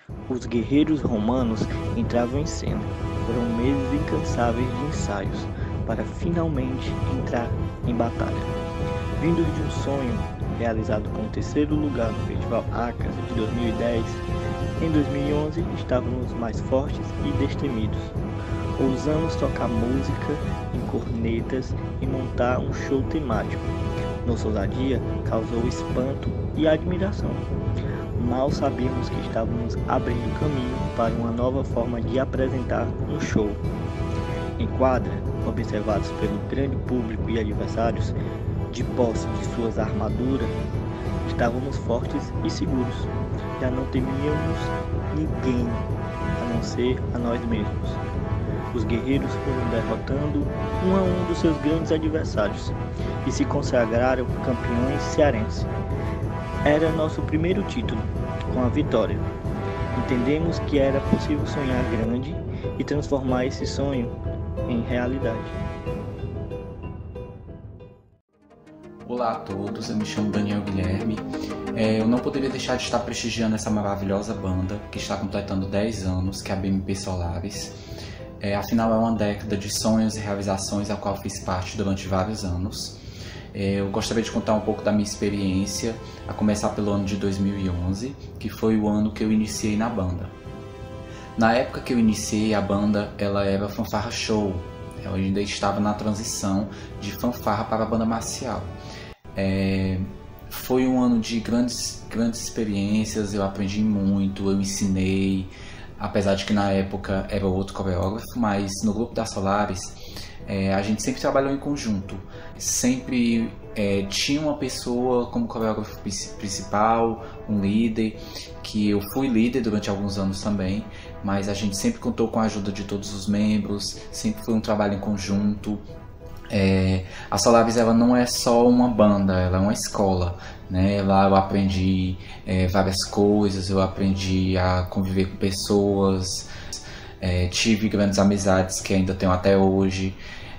Os guerreiros romanos entravam em cena. Foram meses incansáveis de ensaios para finalmente entrar em batalha. Vindos de um sonho realizado com o terceiro lugar no Festival Acas de 2010, em 2011 estávamos mais fortes e destemidos. Ousamos tocar música em cornetas e montar um show temático. Nossa ousadia causou espanto e admiração. Mal sabíamos que estávamos abrindo caminho para uma nova forma de apresentar um show. Em quadra, observados pelo grande público e adversários, de posse de suas armaduras, estávamos fortes e seguros. Já não temíamos ninguém, a não ser a nós mesmos. Os guerreiros foram derrotando um a um dos seus grandes adversários e se consagraram campeões cearenses. Era nosso primeiro título, com a vitória. Entendemos que era possível sonhar grande e transformar esse sonho em realidade. Olá a todos, eu me chamo Daniel Guilherme. Eu não poderia deixar de estar prestigiando essa maravilhosa banda que está completando 10 anos, que é a BMP Solaris. Afinal, é uma década de sonhos e realizações a qual fiz parte durante vários anos. Eu gostaria de contar um pouco da minha experiência, a começar pelo ano de 2011, que foi o ano que eu iniciei na banda. Na época que eu iniciei a banda, ela era fanfarra show. Eu ainda estava na transição de fanfarra para a banda marcial. Foi um ano de grandes experiências, eu aprendi muito, eu ensinei, apesar de que na época era outro coreógrafo, mas no grupo da Solaris a gente sempre trabalhou em conjunto, sempre tinha uma pessoa como coreógrafo principal, um líder, que eu fui líder durante alguns anos também, mas a gente sempre contou com a ajuda de todos os membros, sempre foi um trabalho em conjunto. A Solaris ela não é só uma banda, ela é uma escola, né? Lá eu aprendi várias coisas, eu aprendi a conviver com pessoas, tive grandes amizades que ainda tenho até hoje,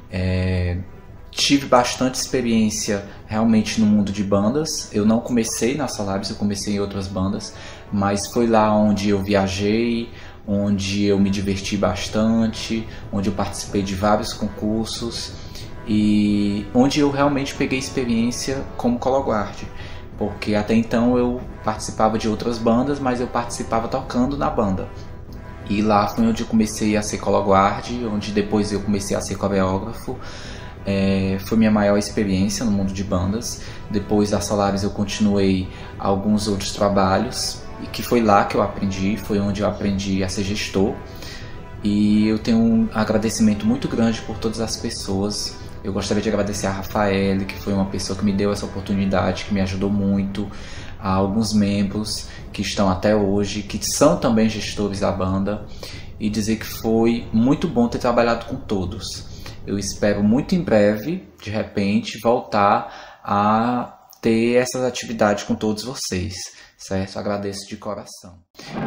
tive bastante experiência realmente no mundo de bandas. Eu não comecei na Solaris, eu comecei em outras bandas, mas foi lá onde eu viajei, onde eu me diverti bastante, onde eu participei de vários concursos e onde eu realmente peguei experiência como cologuard, porque até então eu participava de outras bandas, mas eu participava tocando na banda. E lá foi onde eu comecei a ser cologuard, onde depois eu comecei a ser coreógrafo. Foi minha maior experiência no mundo de bandas. Depois da Solaris eu continuei alguns outros trabalhos, e que foi lá que eu aprendi, foi onde eu aprendi a ser gestor. E eu tenho um agradecimento muito grande por todas as pessoas. Eu gostaria de agradecer a Rafael, que foi uma pessoa que me deu essa oportunidade, que me ajudou muito, a alguns membros que estão até hoje, que são também gestores da banda, e dizer que foi muito bom ter trabalhado com todos. Eu espero muito em breve, de repente, voltar a ter essas atividades com todos vocês, certo? Agradeço de coração.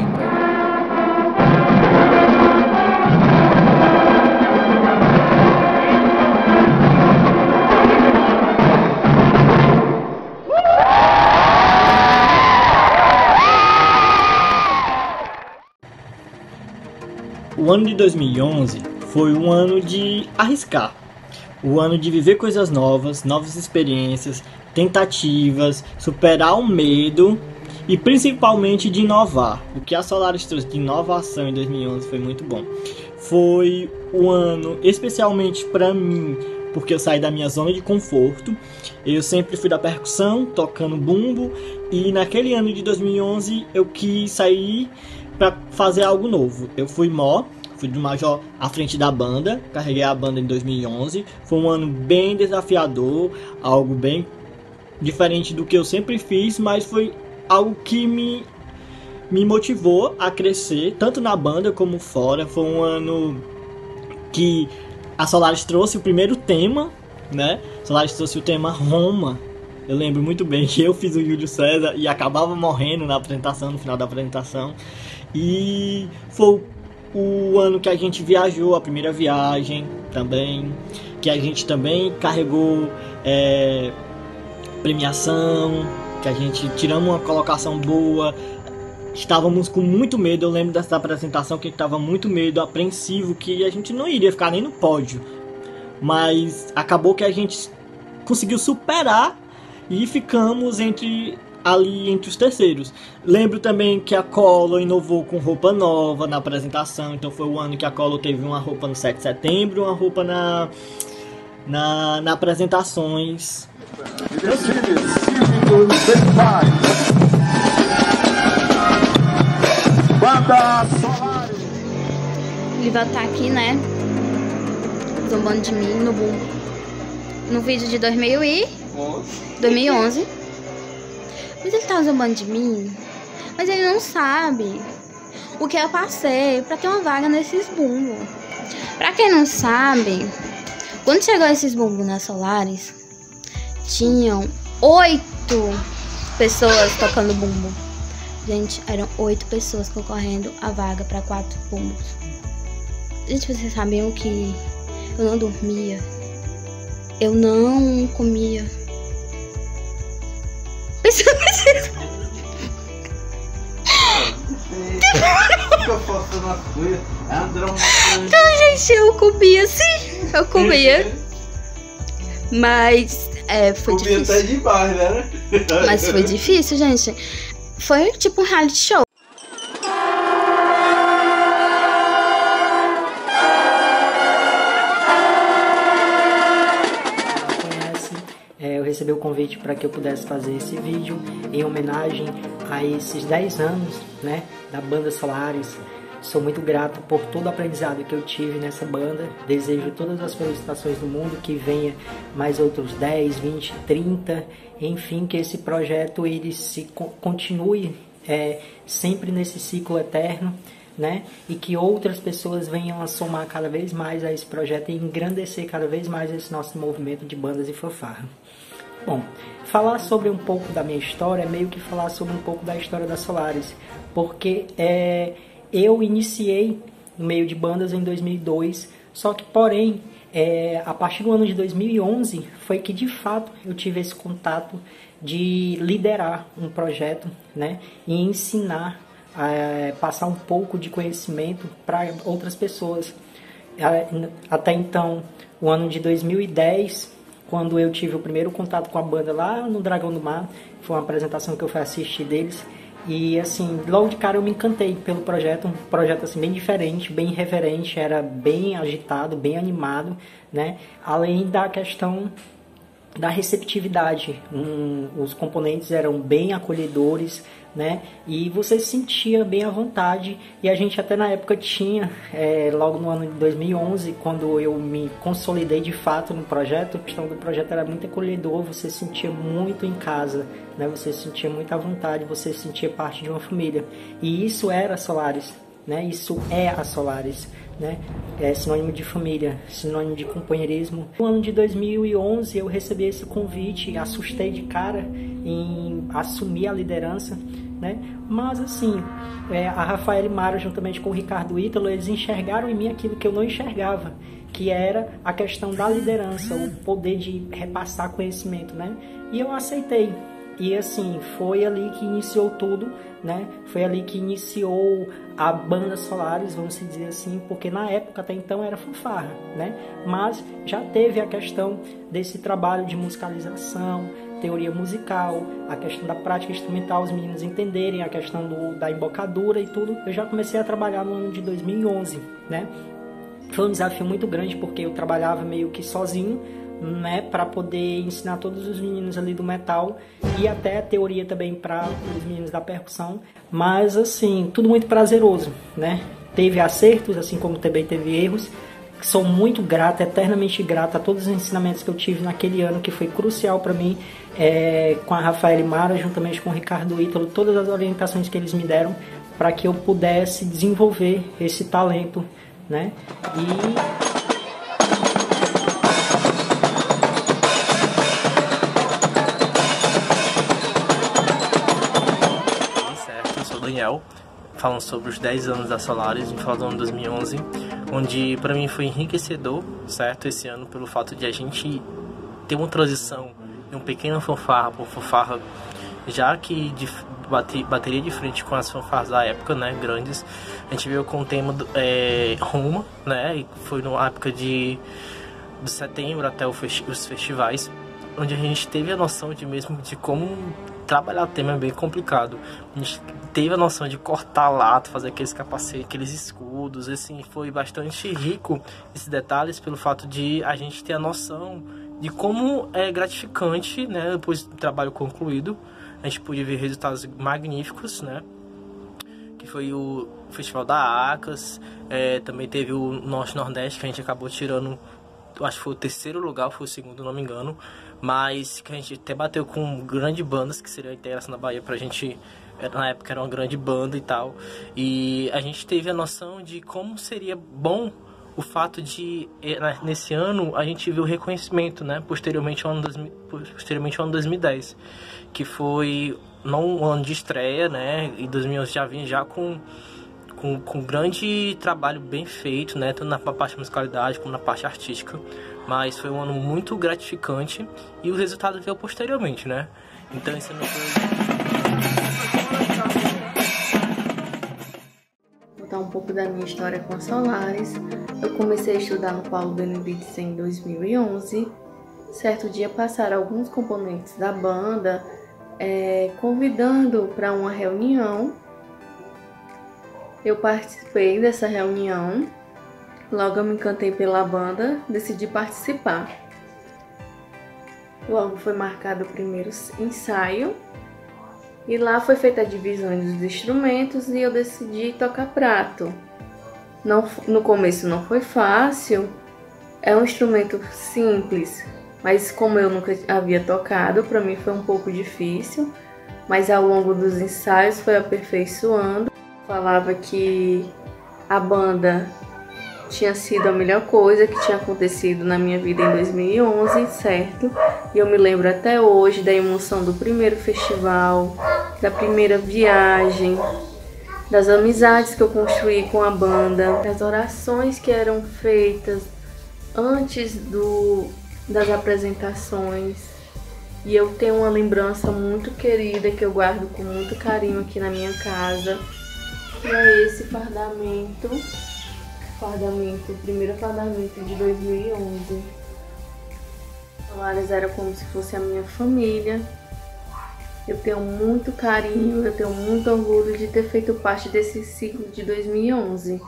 O ano de 2011 foi um ano de arriscar, o ano de viver coisas novas, novas experiências, tentativas, superar o medo e principalmente de inovar. O que a Solaris trouxe de inovação em 2011 foi muito bom. Foi um ano especialmente para mim, porque eu saí da minha zona de conforto. Eu sempre fui da percussão, tocando bumbo, e naquele ano de 2011 eu quis sair para fazer algo novo. Eu fui do major à frente da banda, carreguei a banda em 2011. Foi um ano bem desafiador, algo bem diferente do que eu sempre fiz, mas foi algo que me motivou a crescer, tanto na banda como fora. Foi um ano que a Solaris trouxe o primeiro tema, né? Solaris trouxe o tema Roma. Eu lembro muito bem que eu fiz o Júlio César e acabava morrendo na apresentação, no final da apresentação. E foi o ano que a gente viajou, a primeira viagem também, que a gente também carregou premiação, que a gente tiramos uma colocação boa, estávamos com muito medo. Eu lembro dessa apresentação que a gente estava muito medo, apreensivo, que a gente não iria ficar nem no pódio. Mas acabou que a gente conseguiu superar e ficamos ali entre os terceiros. Lembro também que a Collor inovou com roupa nova na apresentação. Então foi o ano que a Collor teve uma roupa no 7 de setembro, uma roupa na apresentações. Ele vai estar aqui, né? Zombando de mim no vídeo de 2011. Mas ele tá zombando de mim. Mas ele não sabe o que eu passei pra ter uma vaga nesses bumbos. Pra quem não sabe, quando chegou esses bumbos na Solaris, tinham 8 pessoas tocando bumbo. Gente, eram 8 pessoas concorrendo a vaga pra 4 bumbos. Gente, vocês sabiam que eu não dormia, eu não comia. Então, gente, eu comia assim, eu comia. Mas foi difícil. Até demais, né? Mas foi difícil, gente. Foi tipo um reality show. Eu recebi o convite para que eu pudesse fazer esse vídeo em homenagem a esses 10 anos, né, da banda Solaris. Sou muito grato por todo o aprendizado que eu tive nessa banda. Desejo todas as felicitações do mundo, que venha mais outros 10, 20, 30, enfim, que esse projeto ele continue sempre nesse ciclo eterno, né? E que outras pessoas venham a somar cada vez mais a esse projeto e engrandecer cada vez mais esse nosso movimento de bandas e fanfarra. Bom, falar sobre um pouco da minha história é meio que falar sobre um pouco da história da Solaris, porque eu iniciei no meio de bandas em 2002, só que, porém, a partir do ano de 2011 foi que, de fato, eu tive esse contato de liderar um projeto, né, e ensinar, passar um pouco de conhecimento para outras pessoas. Até então, o ano de 2010, quando eu tive o primeiro contato com a banda lá no Dragão do Mar, foi uma apresentação que eu fui assistir deles. E assim, logo de cara eu me encantei pelo projeto, um projeto assim bem diferente, bem irreverente, era bem agitado, bem animado, né? Além da questão da receptividade, os componentes eram bem acolhedores, né? E você se sentia bem à vontade. E a gente até na época tinha, logo no ano de 2011, quando eu me consolidei de fato no projeto, a questão do projeto era muito acolhedor, você se sentia muito em casa, né? Você se sentia muito à vontade, você se sentia parte de uma família. E isso era a Solaris, né? Isso é a Solaris, né? É sinônimo de família, sinônimo de companheirismo. No ano de 2011 eu recebi esse convite, assustei de cara em assumir a liderança, né? Mas assim, a Rafael e Mara, juntamente com o Ricardo Ítalo, eles enxergaram em mim aquilo que eu não enxergava, que era a questão da liderança, o poder de repassar conhecimento, né? E eu aceitei. E assim, foi ali que iniciou tudo, né? Foi ali que iniciou a banda Solaris, vamos dizer assim, porque na época até então era fanfarra, né? Mas já teve a questão desse trabalho de musicalização, teoria musical, a questão da prática instrumental, os meninos entenderem a questão da embocadura e tudo. Eu já comecei a trabalhar no ano de 2011, né? Foi um desafio muito grande porque eu trabalhava meio que sozinho, né, para poder ensinar todos os meninos ali do metal e até a teoria também para os meninos da percussão, mas assim, tudo muito prazeroso, né? Teve acertos, assim como também teve erros. Sou muito grato, eternamente grato a todos os ensinamentos que eu tive naquele ano, que foi crucial para mim, com a Rafael e Mara, juntamente com o Ricardo Ítalo, todas as orientações que eles me deram para que eu pudesse desenvolver esse talento, né? Daniel, falando sobre os 10 anos da Solaris, no final do ano 2011, onde para mim foi enriquecedor, certo, esse ano, pelo fato de a gente ter uma transição de um pequeno fanfarra para fanfarra, já que bateria de frente com as fanfarras da época, né, grandes. A gente veio com o tema Roma, né, e foi na época de setembro até os festivais, onde a gente teve a noção de como trabalhar o tema é bem complicado. A gente teve a noção de cortar lata, fazer aqueles capacetes, aqueles escudos, assim, foi bastante rico esses detalhes pelo fato de a gente ter a noção de como é gratificante, né, depois do trabalho concluído, a gente pôde ver resultados magníficos, né, que foi o Festival da ACAS, também teve o Norte-Nordeste, que a gente acabou tirando, acho que foi o 3º lugar, foi o 2º, não me engano, mas que a gente até bateu com grandes bandas, que seria a Integração da Bahia, pra gente, na época era uma grande banda e tal, e a gente teve a noção de como seria bom o fato de, nesse ano, a gente viu o reconhecimento, né, posteriormente ao ano 2010, que foi não um ano de estreia, né, e 2011 já vinha já com grande trabalho bem feito, né, tanto na parte de musicalidade como na parte artística, mas foi um ano muito gratificante e o resultado veio posteriormente, né, então esse ano foi... Contar um pouco da minha história com a Solaris. Eu comecei a estudar no Paulo Benevides em 2011. Certo dia passaram alguns componentes da banda convidando para uma reunião. Eu participei dessa reunião, logo eu me encantei pela banda, decidi participar. Logo foi marcado o primeiro ensaio e lá foi feita a divisão dos instrumentos e eu decidi tocar prato. No começo não foi fácil, é um instrumento simples, mas como eu nunca havia tocado, para mim foi um pouco difícil, mas ao longo dos ensaios foi aperfeiçoando. Falava que a banda tinha sido a melhor coisa que tinha acontecido na minha vida em 2011, certo? E eu me lembro até hoje da emoção do primeiro festival, da primeira viagem, das amizades que eu construí com a banda, das orações que eram feitas antes das apresentações. E eu tenho uma lembrança muito querida que eu guardo com muito carinho aqui na minha casa, que é esse fardamento, o primeiro fardamento de 2011. Solaris era como se fosse a minha família. Eu tenho muito carinho, eu tenho muito orgulho de ter feito parte desse ciclo de 2011.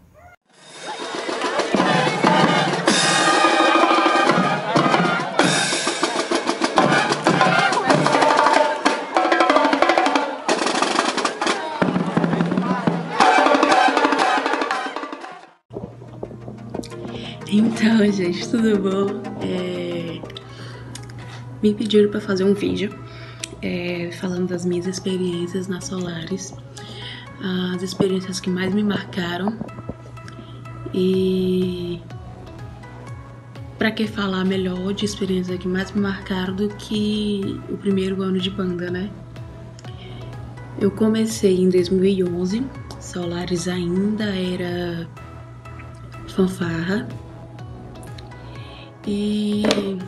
Então, gente, tudo bom? Me pediram para fazer um vídeo falando das minhas experiências na Solaris, as experiências que mais me marcaram. E para que falar melhor de experiências que mais me marcaram do que o primeiro ano de banda, né? Eu comecei em 2011, Solaris ainda era fanfarra. E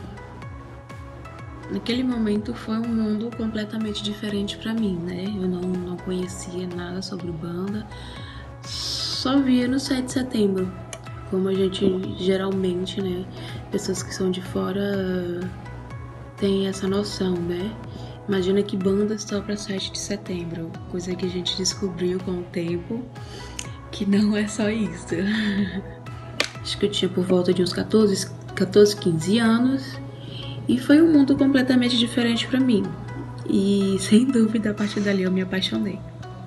naquele momento foi um mundo completamente diferente para mim, né? Eu não conhecia nada sobre banda, só via no 7 de setembro, como a gente geralmente, né? Pessoas que são de fora têm essa noção, né? Imagina que banda só para 7 de setembro, coisa que a gente descobriu com o tempo que não é só isso. Acho que eu tinha por volta de uns 14, 15 anos e foi um mundo completamente diferente para mim. E sem dúvida, a partir dali eu me apaixonei.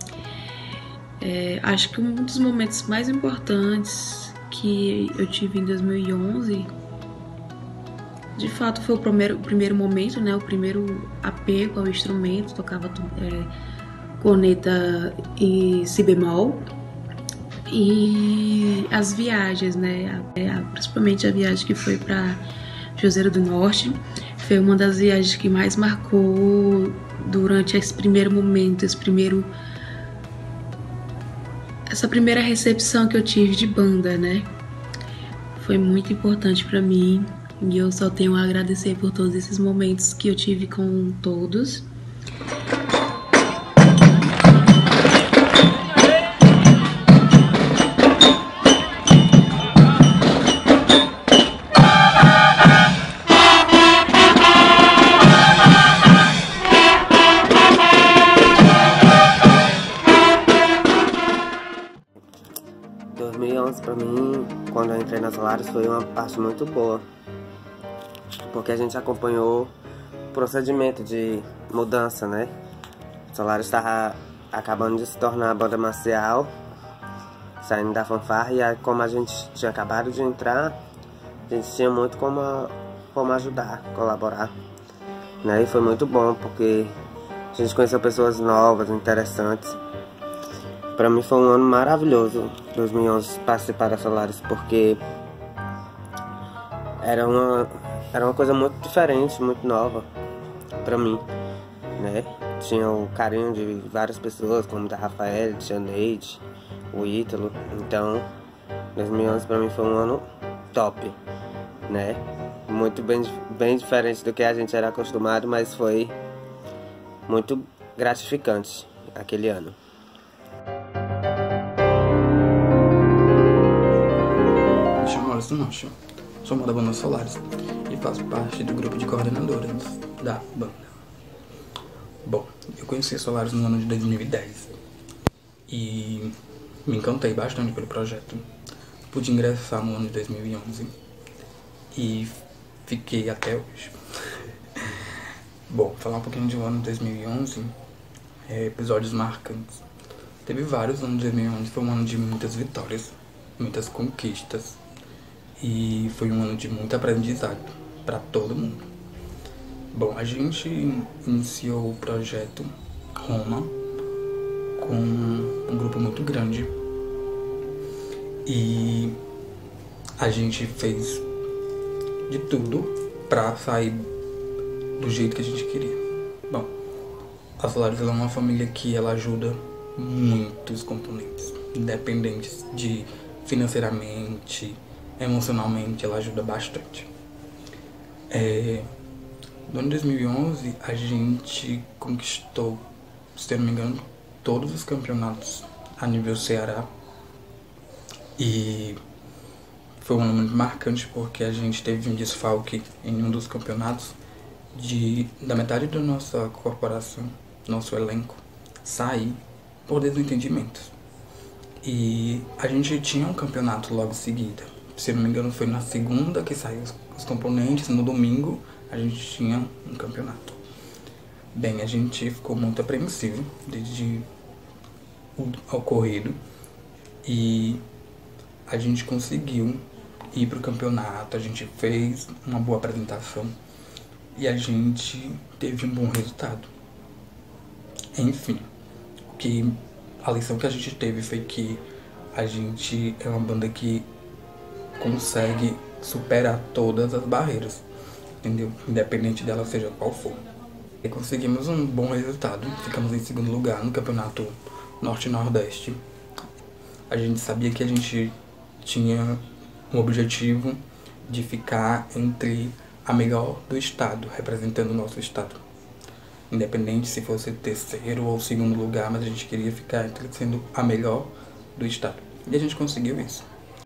Acho que um dos momentos mais importantes que eu tive em 2011, de fato, foi o primeiro momento, né? O primeiro apego ao instrumento. Tocava corneta e si bemol. E as viagens, né? Principalmente a viagem que foi para Juazeiro do Norte, foi uma das viagens que mais marcou durante esse primeiro momento, essa primeira recepção que eu tive de banda, né? Foi muito importante para mim e eu só tenho a agradecer por todos esses momentos que eu tive com todos. 2011 para mim, quando eu entrei na Solaris, foi uma parte muito boa, porque a gente acompanhou o procedimento de mudança, né? Solaris estava acabando de se tornar a banda marcial, saindo da fanfarra, e aí, como a gente tinha acabado de entrar, a gente tinha muito como ajudar, colaborar, né? E foi muito bom, porque a gente conheceu pessoas novas, interessantes. Para mim foi um ano maravilhoso, 2011, participar da Solaris, porque era uma coisa muito diferente, muito nova para mim, né? Tinha o carinho de várias pessoas, como da Rafael, tia Neide, o Ítalo. Então, 2011 para mim foi um ano top, né? Muito bem diferente do que a gente era acostumado, mas foi muito gratificante aquele ano. Me chamo Alisson Rocha, sou da banda Solaris e faço parte do grupo de coordenadoras da banda. Bom, eu conheci a Solaris no ano de 2010 e me encantei bastante pelo projeto. Pude ingressar no ano de 2011 e fiquei até hoje. Bom, falar um pouquinho do ano de 2011, episódios marcantes. Teve vários anos de 2011, foi um ano de muitas vitórias, muitas conquistas e foi um ano de muito aprendizado para todo mundo. Bom, a gente iniciou o projeto Roma com um grupo muito grande e a gente fez de tudo para sair do jeito que a gente queria. Bom, a Solaris é uma família que ela ajuda muitos componentes, independentes de financeiramente, emocionalmente, ela ajuda bastante. No ano de 2011, a gente conquistou, se eu não me engano, todos os campeonatos a nível Ceará. E foi um ano muito marcante porque a gente teve um desfalque em um dos campeonatos da metade da nossa corporação, nosso elenco, sair por desentendimentos. E a gente tinha um campeonato logo em seguida. Se eu não me engano, foi na segunda que saiu os componentes, no domingo a gente tinha um campeonato. Bem, a gente ficou muito apreensivo desde o ocorrido e a gente conseguiu ir para o campeonato, a gente fez uma boa apresentação e a gente teve um bom resultado. Enfim, a lição que a gente teve foi que a gente é uma banda que consegue superar todas as barreiras, entendeu? Independente dela seja qual for. E conseguimos um bom resultado, ficamos em segundo lugar no campeonato Norte e Nordeste. A gente sabia que a gente tinha um objetivo de ficar entre a melhor do estado, representando o nosso estado. Independente se fosse terceiro ou segundo lugar, mas a gente queria ficar entre sendo a melhor do estado. E a gente conseguiu isso.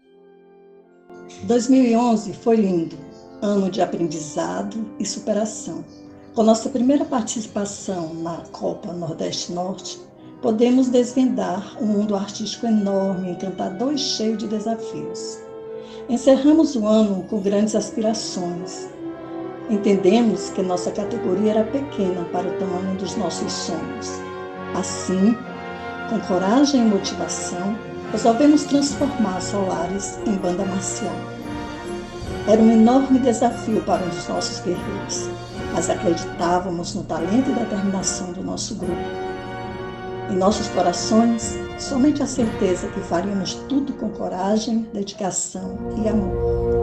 2011 foi lindo, ano de aprendizado e superação. Com nossa primeira participação na Copa Nordeste-Norte, podemos desvendar um mundo artístico enorme, encantador e cheio de desafios. Encerramos o ano com grandes aspirações. Entendemos que nossa categoria era pequena para o tamanho dos nossos sonhos. Assim, com coragem e motivação, resolvemos transformar a Solaris em banda marcial. Era um enorme desafio para os nossos guerreiros, mas acreditávamos no talento e determinação do nosso grupo. Em nossos corações, somente a certeza que faríamos tudo com coragem, dedicação e amor.